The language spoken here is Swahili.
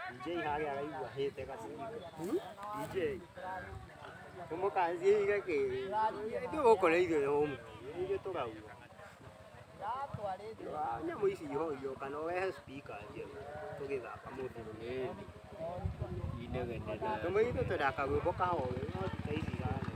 DJ hage ara igua hete ka DJ como kazi ga ke ndio ko le ide home ide to ga uwa nya mo isi yo kana we speaker je to ge ga kamo to ine ge ne to me ide to da ka go ka ho no kai si ga